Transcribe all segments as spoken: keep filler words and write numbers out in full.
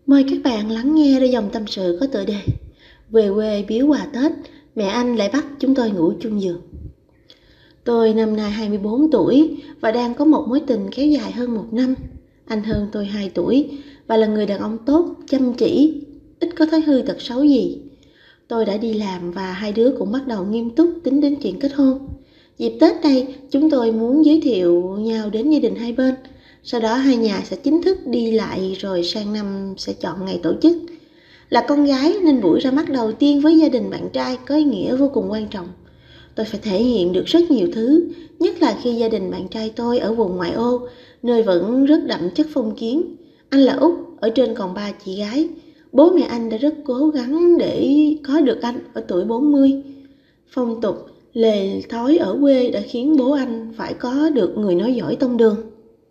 Mời các bạn lắng nghe đôi dòng tâm sự có tựa đề Về quê biếu quà Tết, mẹ anh lại bắt chúng tôi ngủ chung giường. Tôi năm nay hai mươi bốn tuổi và đang có một mối tình kéo dài hơn một năm. Anh hơn tôi hai tuổi và là người đàn ông tốt, chăm chỉ, ít có thói hư tật xấu gì. Tôi đã đi làm và hai đứa cũng bắt đầu nghiêm túc tính đến chuyện kết hôn. Dịp Tết đây, chúng tôi muốn giới thiệu nhau đến gia đình hai bên. Sau đó hai nhà sẽ chính thức đi lại rồi sang năm sẽ chọn ngày tổ chức. Là con gái nên buổi ra mắt đầu tiên với gia đình bạn trai có ý nghĩa vô cùng quan trọng. Tôi phải thể hiện được rất nhiều thứ, nhất là khi gia đình bạn trai tôi ở vùng ngoại ô, nơi vẫn rất đậm chất phong kiến. Anh là út, ở trên còn ba chị gái. Bố mẹ anh đã rất cố gắng để có được anh ở tuổi bốn mươi. Phong tục, lề thói ở quê đã khiến bố anh phải có được người nói giỏi tông đường.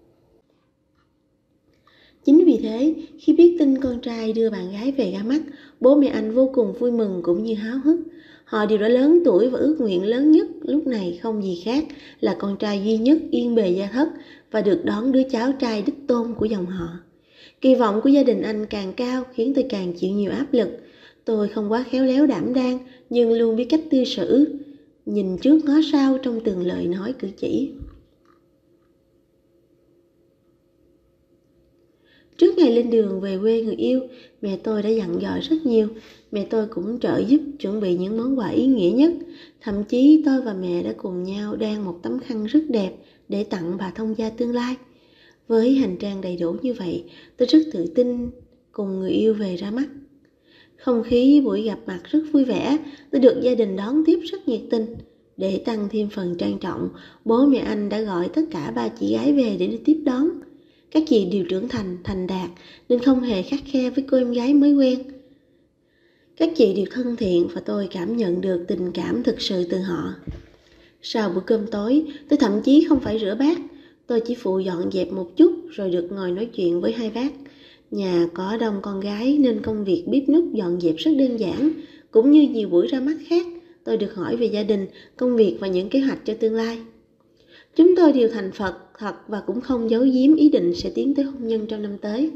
Chính vì thế, khi biết tin con trai đưa bạn gái về ra mắt, bố mẹ anh vô cùng vui mừng cũng như háo hức. Họ đều đã lớn tuổi và ước nguyện lớn nhất lúc này không gì khác là con trai duy nhất yên bề gia thất và được đón đứa cháu trai đích tôn của dòng họ. Kỳ vọng của gia đình anh càng cao khiến tôi càng chịu nhiều áp lực. Tôi không quá khéo léo đảm đang nhưng luôn biết cách cư xử, nhìn trước ngó sau trong từng lời nói cử chỉ. Trước ngày lên đường về quê người yêu, mẹ tôi đã dặn dò rất nhiều. Mẹ tôi cũng trợ giúp chuẩn bị những món quà ý nghĩa nhất. Thậm chí tôi và mẹ đã cùng nhau đan một tấm khăn rất đẹp để tặng bà thông gia tương lai. Với hành trang đầy đủ như vậy, tôi rất tự tin cùng người yêu về ra mắt. Không khí buổi gặp mặt rất vui vẻ, tôi được gia đình đón tiếp rất nhiệt tình. Để tăng thêm phần trang trọng, bố mẹ anh đã gọi tất cả ba chị gái về để đi tiếp đón. Các chị đều trưởng thành, thành đạt nên không hề khắt khe với cô em gái mới quen. Các chị đều thân thiện và tôi cảm nhận được tình cảm thực sự từ họ. Sau bữa cơm tối, tôi thậm chí không phải rửa bát. Tôi chỉ phụ dọn dẹp một chút rồi được ngồi nói chuyện với hai bác. Nhà có đông con gái nên công việc bếp núc dọn dẹp rất đơn giản. Cũng như nhiều buổi ra mắt khác, tôi được hỏi về gia đình, công việc và những kế hoạch cho tương lai. Chúng tôi đều thành Phật thật và cũng không giấu giếm ý định sẽ tiến tới hôn nhân trong năm tới.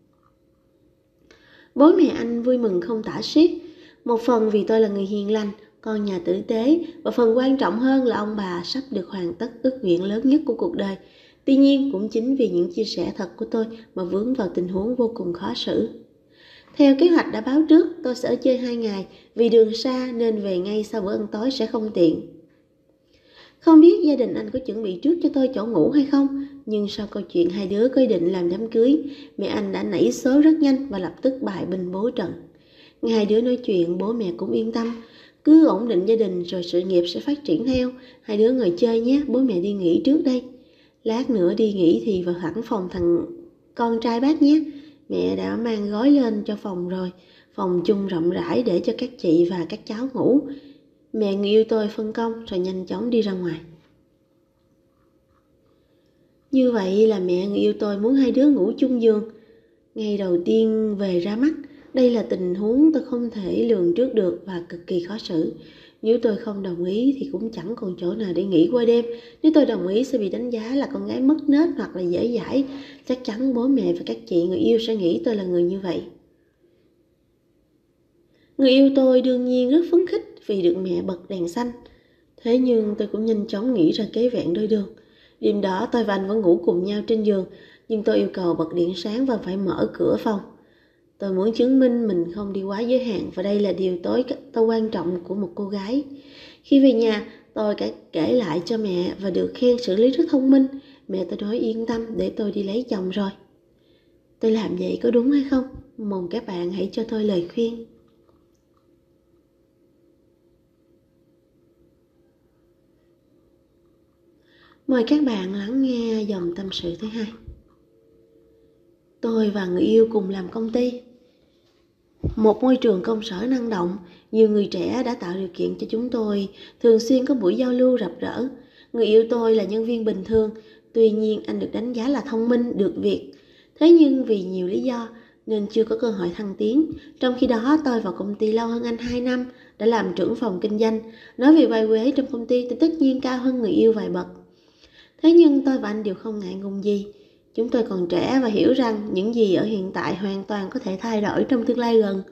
Bố mẹ anh vui mừng không tả xiết. Một phần vì tôi là người hiền lành, con nhà tử tế, và phần quan trọng hơn là ông bà sắp được hoàn tất ước nguyện lớn nhất của cuộc đời. Tuy nhiên cũng chính vì những chia sẻ thật của tôi mà vướng vào tình huống vô cùng khó xử. Theo kế hoạch đã báo trước, tôi sẽ ở chơi hai ngày, vì đường xa nên về ngay sau bữa ăn tối sẽ không tiện. Không biết gia đình anh có chuẩn bị trước cho tôi chỗ ngủ hay không, nhưng sau câu chuyện hai đứa có ý định làm đám cưới, mẹ anh đã nảy số rất nhanh và lập tức bài binh bố trận. Nghe hai đứa nói chuyện, bố mẹ cũng yên tâm. Cứ ổn định gia đình rồi sự nghiệp sẽ phát triển theo. Hai đứa ngồi chơi nhé, bố mẹ đi nghỉ trước đây. Lát nữa đi nghỉ thì vào thẳng phòng thằng con trai bác nhé. Mẹ đã mang gói lên cho phòng rồi. Phòng chung rộng rãi để cho các chị và các cháu ngủ. Mẹ người yêu tôi phân công rồi nhanh chóng đi ra ngoài. Như vậy là mẹ người yêu tôi muốn hai đứa ngủ chung giường. Ngày đầu tiên về ra mắt, đây là tình huống tôi không thể lường trước được và cực kỳ khó xử. Nếu tôi không đồng ý thì cũng chẳng còn chỗ nào để nghỉ qua đêm. Nếu tôi đồng ý sẽ bị đánh giá là con gái mất nết hoặc là dễ dãi. Chắc chắn bố mẹ và các chị người yêu sẽ nghĩ tôi là người như vậy. Người yêu tôi đương nhiên rất phấn khích vì được mẹ bật đèn xanh. Thế nhưng tôi cũng nhanh chóng nghĩ ra kế vẹn đôi đường. Đêm đó tôi và anh vẫn ngủ cùng nhau trên giường, nhưng tôi yêu cầu bật điện sáng và phải mở cửa phòng. Tôi muốn chứng minh mình không đi quá giới hạn và đây là điều tối tôi quan trọng của một cô gái. Khi về nhà, tôi đã kể lại cho mẹ và được khen xử lý rất thông minh. Mẹ tôi nói yên tâm để tôi đi lấy chồng rồi. Tôi làm vậy có đúng hay không? Mong các bạn hãy cho tôi lời khuyên. Mời các bạn lắng nghe dòng tâm sự thứ hai. Tôi và người yêu cùng làm công ty. Một môi trường công sở năng động, nhiều người trẻ đã tạo điều kiện cho chúng tôi thường xuyên có buổi giao lưu rập rỡ. Người yêu tôi là nhân viên bình thường, tuy nhiên anh được đánh giá là thông minh, được việc. Thế nhưng vì nhiều lý do nên chưa có cơ hội thăng tiến. Trong khi đó tôi vào công ty lâu hơn anh hai năm, đã làm trưởng phòng kinh doanh. Nói về vai quế trong công ty thì tất nhiên cao hơn người yêu vài bậc. Thế nhưng tôi và anh đều không ngại ngùng gì. Chúng tôi còn trẻ và hiểu rằng những gì ở hiện tại hoàn toàn có thể thay đổi trong tương lai gần.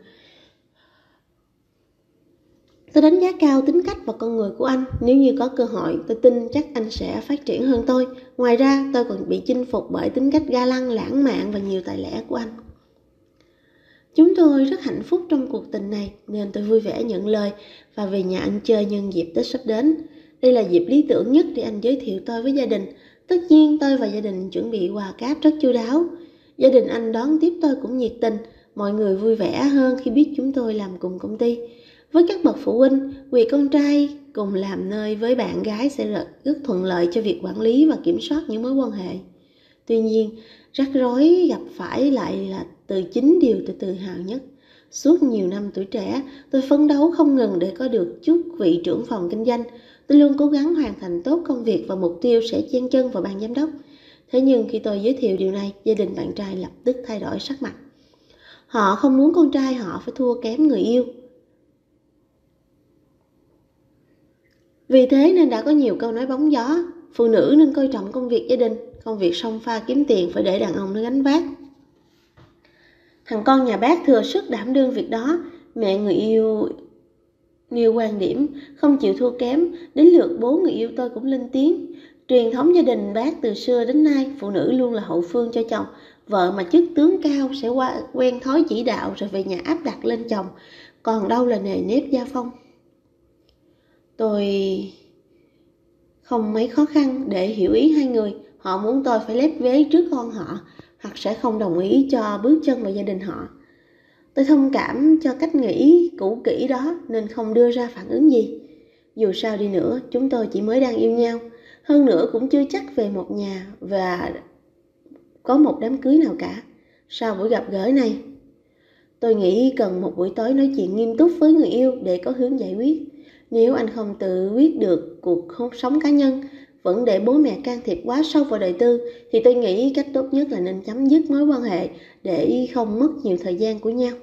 Tôi đánh giá cao tính cách và con người của anh. Nếu như có cơ hội, tôi tin chắc anh sẽ phát triển hơn tôi. Ngoài ra, tôi còn bị chinh phục bởi tính cách ga lăng, lãng mạn và nhiều tài lẻ của anh. Chúng tôi rất hạnh phúc trong cuộc tình này, nên tôi vui vẻ nhận lời và về nhà anh chơi nhân dịp Tết sắp đến. Đây là dịp lý tưởng nhất để anh giới thiệu tôi với gia đình. Tất nhiên, tôi và gia đình chuẩn bị quà cáp rất chu đáo. Gia đình anh đón tiếp tôi cũng nhiệt tình. Mọi người vui vẻ hơn khi biết chúng tôi làm cùng công ty. Với các bậc phụ huynh, việc con trai cùng làm nơi với bạn gái sẽ rất thuận lợi cho việc quản lý và kiểm soát những mối quan hệ. Tuy nhiên, rắc rối gặp phải lại là từ chính điều tôi tự hào nhất. Suốt nhiều năm tuổi trẻ, tôi phấn đấu không ngừng để có được chức vị trưởng phòng kinh doanh. Tôi luôn cố gắng hoàn thành tốt công việc và mục tiêu sẽ chen chân vào ban giám đốc. Thế nhưng khi tôi giới thiệu điều này, gia đình bạn trai lập tức thay đổi sắc mặt. Họ không muốn con trai họ phải thua kém người yêu. Vì thế nên đã có nhiều câu nói bóng gió. Phụ nữ nên coi trọng công việc gia đình, công việc xông pha kiếm tiền phải để đàn ông nó gánh vác. Thằng con nhà bác thừa sức đảm đương việc đó. Mẹ người yêu nêu quan điểm, không chịu thua kém. Đến lượt bố người yêu tôi cũng lên tiếng. Truyền thống gia đình bác từ xưa đến nay, phụ nữ luôn là hậu phương cho chồng. Vợ mà chức tướng cao sẽ qua, quen thói chỉ đạo rồi về nhà áp đặt lên chồng. Còn đâu là nề nếp gia phong. Tôi không mấy khó khăn để hiểu ý hai người. Họ muốn tôi phải lép vế trước con họ, hoặc sẽ không đồng ý cho bước chân vào gia đình họ. Tôi thông cảm cho cách nghĩ cũ kỹ đó nên không đưa ra phản ứng gì. Dù sao đi nữa, chúng tôi chỉ mới đang yêu nhau. Hơn nữa cũng chưa chắc về một nhà và có một đám cưới nào cả. Sau buổi gặp gỡ này, tôi nghĩ cần một buổi tối nói chuyện nghiêm túc với người yêu để có hướng giải quyết. Nếu anh không tự quyết được cuộc sống cá nhân, vẫn để bố mẹ can thiệp quá sâu vào đời tư, thì tôi nghĩ cách tốt nhất là nên chấm dứt mối quan hệ để không mất nhiều thời gian của nhau.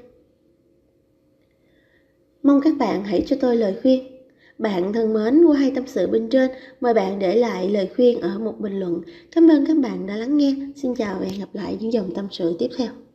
Mong các bạn hãy cho tôi lời khuyên. Bạn thân mến, qua hai tâm sự bên trên, mời bạn để lại lời khuyên ở một bình luận. Cảm ơn các bạn đã lắng nghe. Xin chào và hẹn gặp lại những dòng tâm sự tiếp theo.